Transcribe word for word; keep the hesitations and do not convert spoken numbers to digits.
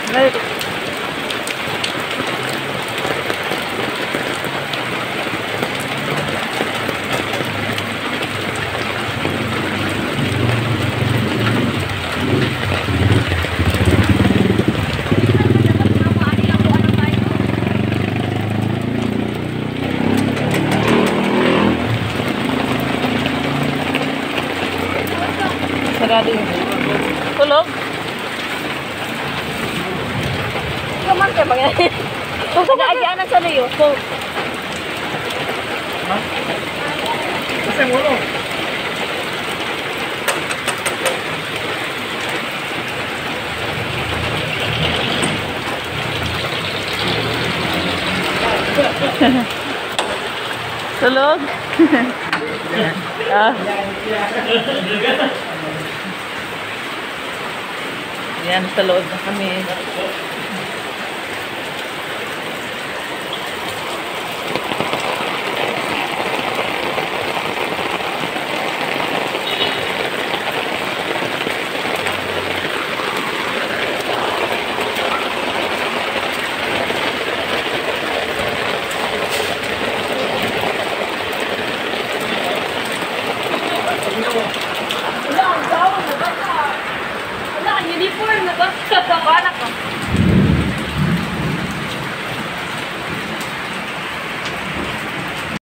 Balik. Sarado yun. Tulog? Kaman ka mga yan. Kung sa naagyaanan sa liyo. So, ha? Kasi mo tulog? Ah. Yan, sa loob na kami. Wala, ang uniform na ba? Anak ko.